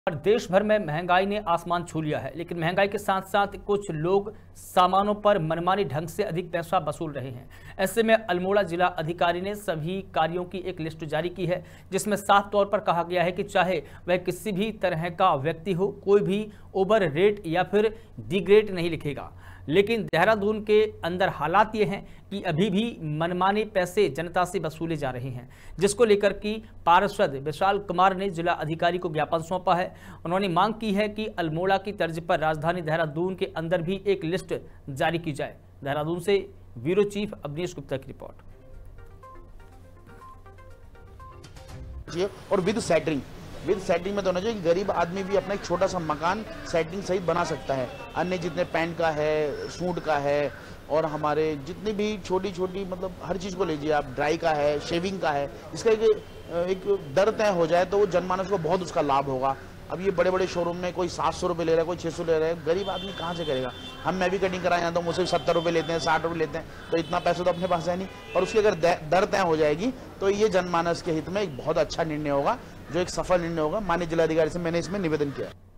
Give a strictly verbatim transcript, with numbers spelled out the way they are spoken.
और देश भर में महंगाई ने आसमान छू लिया है, लेकिन महंगाई के साथ साथ कुछ लोग सामानों पर मनमानी ढंग से अधिक पैसा वसूल रहे हैं। ऐसे में अल्मोड़ा जिला अधिकारी ने सभी कार्यों की एक लिस्ट जारी की है, जिसमें साफ तौर पर कहा गया है कि चाहे वह किसी भी तरह का व्यक्ति हो, कोई भी ओवर रेट या फिर डिग्रेड नहीं लिखेगा। लेकिन देहरादून के अंदर हालात ये हैं कि अभी भी मनमाने पैसे जनता से वसूले जा रहे हैं, जिसको लेकर कि पार्षद विशाल कुमार ने जिला अधिकारी को ज्ञापन सौंपा है। उन्होंने मांग की है कि अल्मोड़ा की तर्ज पर राजधानी देहरादून के अंदर भी एक लिस्ट जारी की जाए। देहरादून से ब्यूरो चीफ अवनीश गुप्ता की रिपोर्ट। और विद सेटरिंग विद सेटिंग में तो होना चाहिए कि गरीब आदमी भी अपना एक छोटा सा मकान सेटिंग सहित बना सकता है। अन्य जितने पैंट का है, सूट का है, और हमारे जितनी भी छोटी छोटी मतलब हर चीज़ को लीजिए आप, ड्राई का है, शेविंग का है, इसका एक, एक दर तय हो जाए तो वो जनमानस को बहुत उसका लाभ होगा। अब ये बड़े बड़े शोरूम में कोई सात सौ रुपये ले रहा है, कोई छः सौ ले रहा है, गरीब आदमी कहाँ से करेगा। हम मैं भी कटिंग कराए यहाँ तो मुझसे सत्तर रुपये लेते हैं, साठ रुपये लेते हैं, तो इतना पैसा तो अपने पास है नहीं। और उसकी अगर दर तय हो जाएगी तो ये जनमानस के हित में एक बहुत अच्छा निर्णय होगा, जो एक सफल निर्णय होगा। माननीय जिलाधिकारी से मैंने इसमें निवेदन किया।